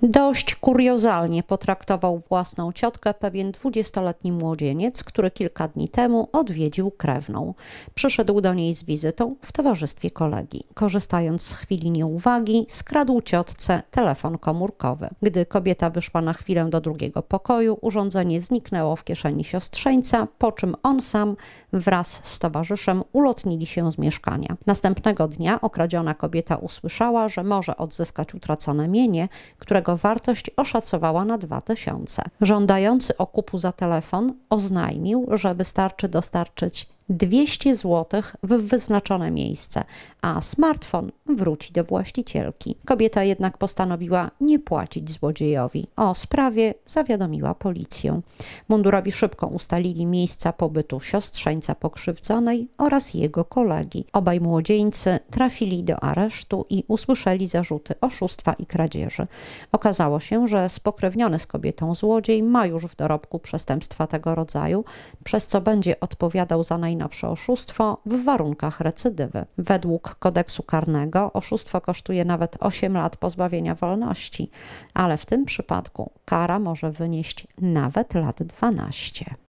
Dość kuriozalnie potraktował własną ciotkę pewien 20-letni młodzieniec, który kilka dni temu odwiedził krewną. Przyszedł do niej z wizytą w towarzystwie kolegi. Korzystając z chwili nieuwagi, skradł ciotce telefon komórkowy. Gdy kobieta wyszła na chwilę do drugiego pokoju, urządzenie zniknęło w kieszeni siostrzeńca, po czym on sam wraz z towarzyszem ulotnili się z mieszkania. Następnego dnia okradziona kobieta usłyszała, że może odzyskać utracone mienie, którego wartość oszacowała na 2000. Żądający okupu za telefon oznajmił, że wystarczy dostarczyć 200 zł w wyznaczone miejsce, a smartfon wróci do właścicielki. Kobieta jednak postanowiła nie płacić złodziejowi. O sprawie zawiadomiła policję. Mundurowi szybko ustalili miejsca pobytu siostrzeńca pokrzywdzonej oraz jego kolegi. Obaj młodzieńcy trafili do aresztu i usłyszeli zarzuty oszustwa i kradzieży. Okazało się, że spokrewniony z kobietą złodziej ma już w dorobku przestępstwa tego rodzaju, przez co będzie odpowiadał za najnowsze oszustwo w warunkach recydywy. Według kodeksu karnego oszustwo kosztuje nawet 8 lat pozbawienia wolności, ale w tym przypadku kara może wynieść nawet lat 12.